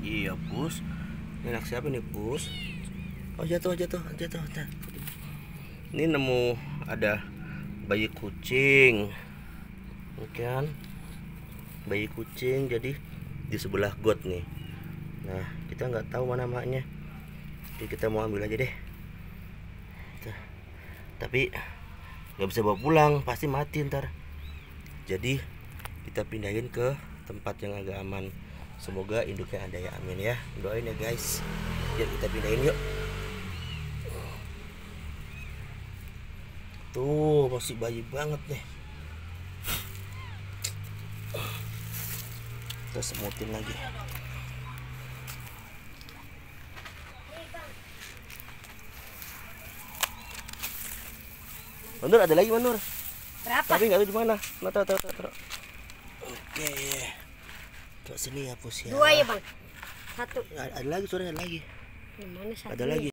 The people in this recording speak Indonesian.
Iya Pus. Ini anak siapa nih Pus? Oh jatuh. Nah. Ini nemu ada bayi kucing, kan? Bayi kucing jadi di sebelah got nih. Nah kita nggak tahu mana maknya, jadi kita mau ambil aja deh. Tapi nggak bisa bawa pulang, pasti mati ntar. Jadi kita pindahin ke tempat yang agak aman. Semoga induknya ada ya, amin ya. Doain ya guys. Yuk kita pindahin yuk. Tuh masih bayi banget nih. Kita semutin lagi. Manur ada lagi Manur. Berapa? Tapi nggak tahu di mana. Nah, taruh. Oke. Ke sini ya Pus ya. 2 ya bang. 1. Ada lagi suaranya, ada lagi. Gimana satu? Ada lagi.